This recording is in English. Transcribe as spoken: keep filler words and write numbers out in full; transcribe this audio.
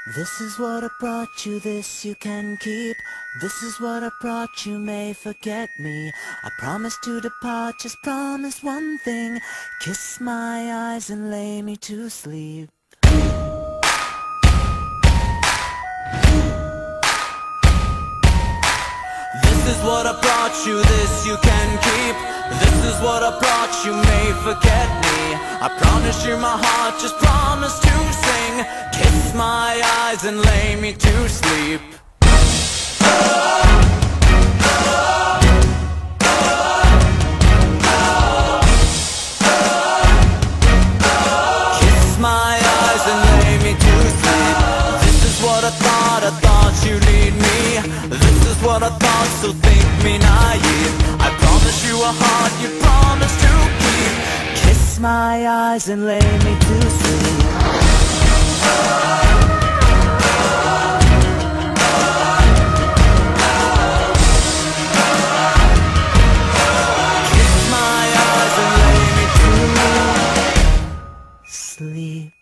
This is what I brought you, this you can keep. This is what I brought you, may forget me. I promise to depart, just promise one thing. Kiss my eyes and lay me to sleep. This is what I brought you, this you can keep. This is what I brought you, may forget me. I promise you my heart, just promise to sing. Kiss my eyes and lay me to sleep. Kiss my eyes and lay me to sleep. This is what I thought, I thought you'd need me. This is what I thought, so think me naive. I promise you a heart you promise to keep. Kiss my eyes and lay me to sleep. Kiss my eyes and lay me to sleep.